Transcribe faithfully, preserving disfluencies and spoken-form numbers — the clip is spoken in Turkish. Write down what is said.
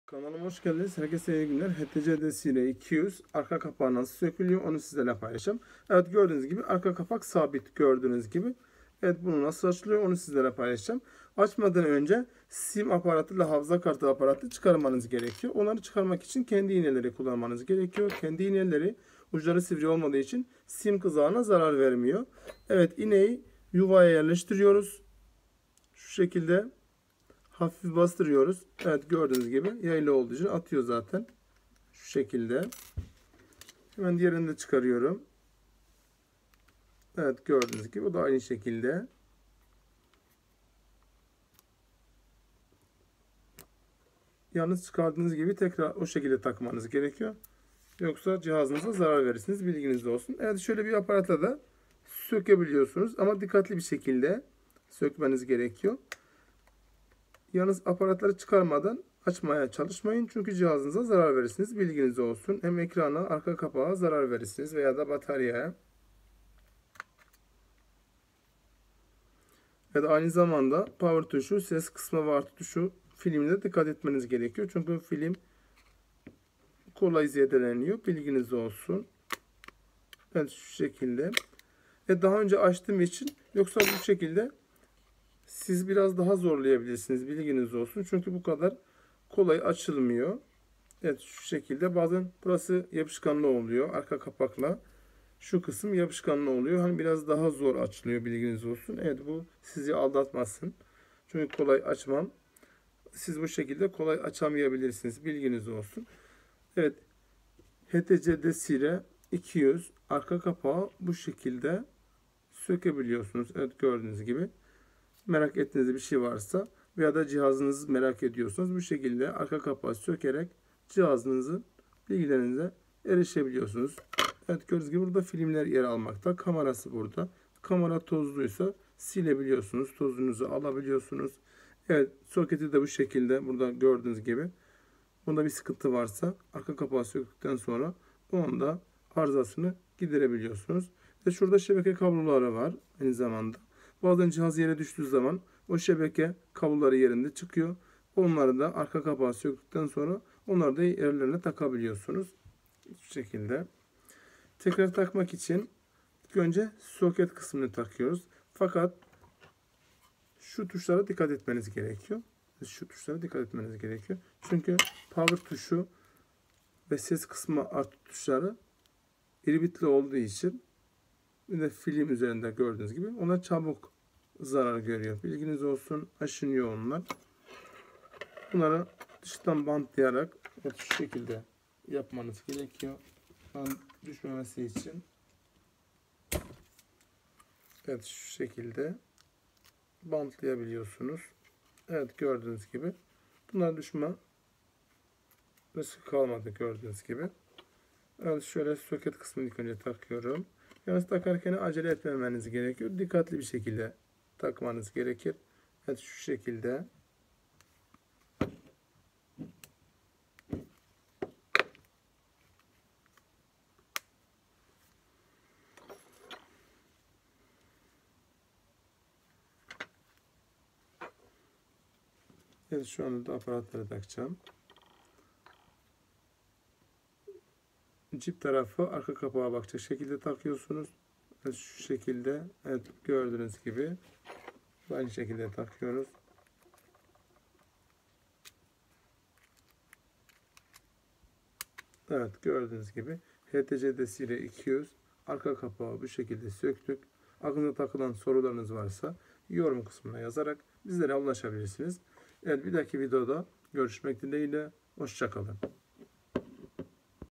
Kanalıma hoş geldiniz. Herkese iyi günler. H T C D S ile iki yüz arka kapağı nasıl sökülüyor onu sizlerle paylaşacağım. Evet, gördüğünüz gibi arka kapak sabit, gördüğünüz gibi. Evet, bunu nasıl açılıyor onu sizlere paylaşacağım. Açmadan önce sim aparatı ile hafıza kartı aparatı çıkarmanız gerekiyor. Onları çıkarmak için kendi iğneleri kullanmanız gerekiyor. Kendi iğneleri uçları sivri olmadığı için sim kızağına zarar vermiyor. Evet, iğneyi yuvaya yerleştiriyoruz. Şu şekilde. Hafif bastırıyoruz. Evet, gördüğünüz gibi yaylı olduğu için atıyor zaten. Şu şekilde. Hemen diğerini de çıkarıyorum. Evet, gördüğünüz gibi o da aynı şekilde. Yalnız çıkardığınız gibi tekrar o şekilde takmanız gerekiyor. Yoksa cihazınıza zarar verirsiniz. Bilginiz olsun. Evet, şöyle bir aparatla da sökebiliyorsunuz. Ama dikkatli bir şekilde sökmeniz gerekiyor. Yalnız aparatları çıkarmadan açmaya çalışmayın. Çünkü cihazınıza zarar verirsiniz. Bilginiz olsun. Hem ekrana, arka kapağa zarar verirsiniz veya da bataryaya. Ve de aynı zamanda power tuşu, ses kısmı ve artı tuşu filmde dikkat etmeniz gerekiyor. Çünkü film kolay zedeleniyor. Bilginiz olsun. Evet, şu şekilde. Ve daha önce açtığım için, yoksa bu şekilde siz biraz daha zorlayabilirsiniz. Bilginiz olsun. Çünkü bu kadar kolay açılmıyor. Evet, şu şekilde. Bazen burası yapışkanlı oluyor. Arka kapakla şu kısım yapışkanlı oluyor. Hani biraz daha zor açılıyor. Bilginiz olsun. Evet, bu sizi aldatmasın. Çünkü kolay açmam. Siz bu şekilde kolay açamayabilirsiniz. Bilginiz olsun. Evet. H T C D S iki yüz arka kapağı bu şekilde sökebiliyorsunuz. Evet, gördüğünüz gibi. Merak ettiğiniz bir şey varsa veya da cihazınızı merak ediyorsanız bu şekilde arka kapağı sökerek cihazınızın bilgilerinize erişebiliyorsunuz. Evet, gördüğünüz gibi burada filmler yer almakta. Kamerası burada. Kamera tozluysa silebiliyorsunuz. Tozunuzu alabiliyorsunuz. Evet, soketi de bu şekilde burada gördüğünüz gibi. Bunda bir sıkıntı varsa arka kapağı söktükten sonra onun da arızasını giderebiliyorsunuz. Ve şurada şebeke kabloları var aynı zamanda. Bazen cihaz yere düştüğü zaman o şebeke kabloları yerinde çıkıyor. Onları da arka kapağı söktükten sonra onları da yerlerine takabiliyorsunuz. Şu şekilde. Tekrar takmak için ilk önce soket kısmını takıyoruz. Fakat şu tuşlara dikkat etmeniz gerekiyor. Şu tuşlara dikkat etmeniz gerekiyor. Çünkü power tuşu ve ses kısmı artı tuşları iri bitli olduğu için bir de film üzerinde gördüğünüz gibi ona çabuk zarar görüyor. Bilginiz olsun. Aşınıyor onlar. Bunları dıştan bantlayarak evet, şu şekilde yapmanız gerekiyor. Bant düşmemesi için. Evet, şu şekilde bantlayabiliyorsunuz. Evet, gördüğünüz gibi. Bunlar düşme riski kalmadı gördüğünüz gibi. Evet, şöyle soket kısmını ilk önce takıyorum. Yalnız takarken acele etmemeniz gerekiyor. Dikkatli bir şekilde takmanız gerekir. Evet, şu şekilde. Evet, şu anda da aparatları takacağım. Cip tarafı arka kapağa bakacak şekilde takıyorsunuz. Evet, şu şekilde. Evet, gördüğünüz gibi. Aynı şekilde takıyoruz. Evet, gördüğünüz gibi H T C D S iki yüz arka kapağı bu şekilde söktük. Aklınıza takılan sorularınız varsa yorum kısmına yazarak bizlere ulaşabilirsiniz. Evet, bir dahaki videoda görüşmek dileğiyle. Hoşça kalın.